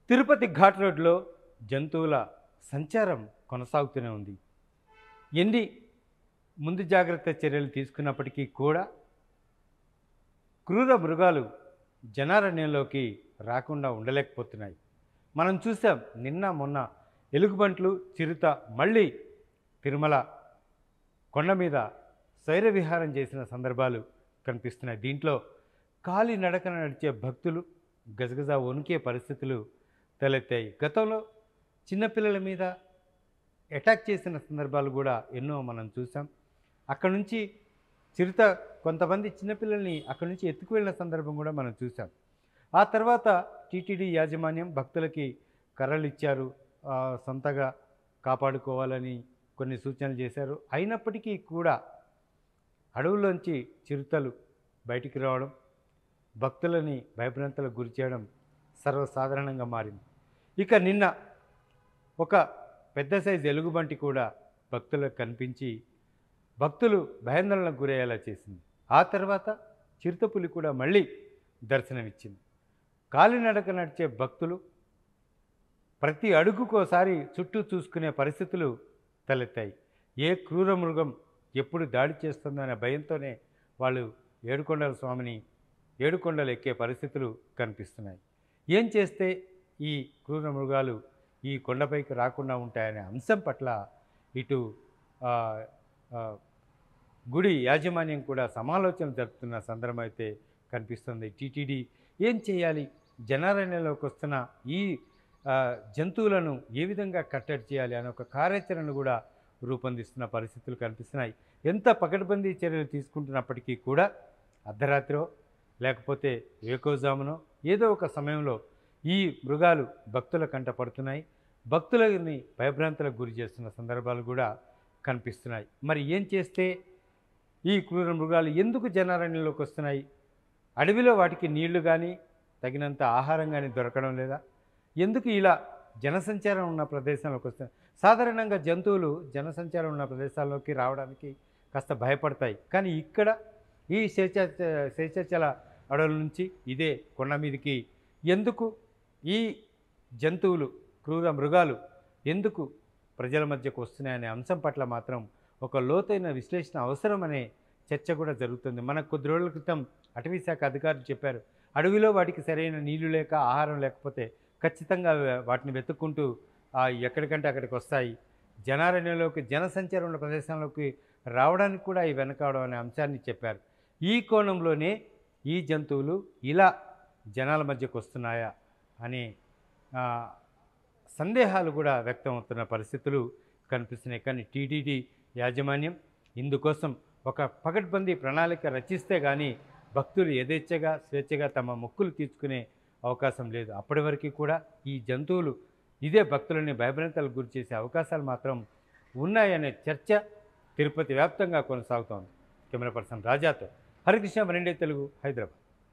తిరుపతి ఘాట్ రోడ్లో జంతువుల సంచారం కొనసాగుతూనే ఉంది. ఎన్ని ముందు జాగ్రత్త చర్యలు తీసుకున్నప్పటికీ కూడా క్రూర మృగాలు జనారణ్యంలోకి రాకుండా ఉండలేకపోతున్నాయి. మనం చూసాం నిన్న మొన్న ఎలుగుబంట్లు, చిరుత మళ్ళీ తిరుమల కొండ మీద శైర విహారం చేసిన సందర్భాలు కనిపిస్తున్నాయి. దీంట్లో కాలి నడకన నడిచే భక్తులు గజగజ వణికే పరిస్థితులు తలెత్తాయి. గతంలో చిన్నపిల్లల మీద అటాక్ చేసిన సందర్భాలు కూడా ఎన్నో మనం చూసాం. అక్కడ నుంచి చిరుత కొంతమంది చిన్నపిల్లల్ని అక్కడి నుంచి ఎత్తుకు వెళ్ళిన సందర్భం కూడా మనం చూసాం. ఆ తర్వాత టీటీడీ యాజమాన్యం భక్తులకి కర్రలు ఇచ్చారు, సొంతగా కాపాడుకోవాలని కొన్ని సూచనలు చేశారు. అయినప్పటికీ కూడా అడవుల్లోంచి చిరుతలు బయటికి రావడం, భక్తులని భయభ్రాంతులకు గురి చేయడం సర్వసాధారణంగా మారింది. ఇక నిన్న ఒక పెద్ద సైజు ఎలుగుబంటి కూడా భక్తులకు కనిపించి భక్తులు భయాందోళనకు గురయ్యేలా చేసింది. ఆ తర్వాత చిరుతపులి కూడా మళ్ళీ దర్శనమిచ్చింది. కాలినడక నడిచే భక్తులు ప్రతి అడుగుకోసారి చుట్టూ చూసుకునే పరిస్థితులు తలెత్తాయి. ఏ క్రూర మృగం ఎప్పుడు దాడి చేస్తుందో అనే భయంతోనే వాళ్ళు ఏడుకొండల స్వామిని ఏడుకొండలు ఎక్కే పరిస్థితులు కనిపిస్తున్నాయి. ఏం చేస్తే ఈ క్రూర మృగాలు ఈ కొండపైకి రాకుండా ఉంటాయనే అంశం పట్ల ఇటు గుడి యాజమాన్యం కూడా సమాలోచన జరుపుతున్న సందర్భం అయితే కనిపిస్తుంది. టీటీడీ ఏం చేయాలి, జనారణ్యంలోకి వస్తున్న ఈ జంతువులను ఏ విధంగా కట్టడి చేయాలి అనే ఒక కార్యాచరణ కూడా రూపొందిస్తున్న పరిస్థితులు కనిపిస్తున్నాయి. ఎంత పకడ్బందీ చర్యలు తీసుకుంటున్నప్పటికీ కూడా అర్ధరాత్రో లేకపోతే వేకోజామునో ఏదో ఒక సమయంలో ఈ మృగాలు భక్తుల కంట పడుతున్నాయి, భక్తులని భయభ్రాంతులకు గురి చేస్తున్న సందర్భాలు కూడా కనిపిస్తున్నాయి. మరి ఏం చేస్తే ఈ క్రూర మృగాలు ఎందుకు జనారణ్యంలోకి వస్తున్నాయి? అడవిలో వాటికి నీళ్లు కానీ తగినంత ఆహారం కానీ దొరకడం లేదా? ఎందుకు ఇలా జనసంచారం ఉన్న ప్రదేశంలోకి వస్తున్నాయి? సాధారణంగా జంతువులు జనసంచారం ఉన్న ప్రదేశాల్లోకి రావడానికి కాస్త భయపడతాయి. కానీ ఇక్కడ ఈ శేషాచల అడవుల నుంచి ఇదే కొండ మీదకి ఎందుకు ఈ జంతువులు, క్రూర మృగాలు ఎందుకు ప్రజల మధ్యకు వస్తున్నాయనే అంశం పట్ల మాత్రం ఒక లోతైన విశ్లేషణ అవసరం అనే చర్చ కూడా జరుగుతుంది. మనకు కొద్ది రోజుల క్రితం అటవీ శాఖ అధికారులు చెప్పారు, అడవిలో వాటికి సరైన నీళ్లు లేక ఆహారం లేకపోతే ఖచ్చితంగా వాటిని వెతుక్కుంటూ ఎక్కడికంటే అక్కడికి వస్తాయి. జనారణ్యంలోకి జనసంచారం ఉన్న ప్రదేశంలోకి రావడానికి కూడా ఈ వెనకావడం అనే అంశాన్ని చెప్పారు. ఈ కోణంలోనే ఈ జంతువులు ఇలా జనాల మధ్యకు వస్తున్నాయా అనే సందేహాలు కూడా వ్యక్తమవుతున్న పరిస్థితులు కనిపిస్తున్నాయి. కానీ టీటీడీ యాజమాన్యం ఇందుకోసం ఒక పకడ్బందీ ప్రణాళిక రచిస్తే కానీ భక్తులు యథేచ్ఛగా స్వేచ్ఛగా తమ మొక్కులు తీర్చుకునే అవకాశం లేదు. అప్పటి వరకు కూడా ఈ జంతువులు ఇదే భక్తులని భయభ్రాంతులకు గురి చేసే అవకాశాలు మాత్రం ఉన్నాయనే చర్చ తిరుపతి వ్యాప్తంగా కొనసాగుతోంది. కెమెరా పర్సన్ రాజాతో హరికృష్ణ, 2 తెలుగు, హైదరాబాద్.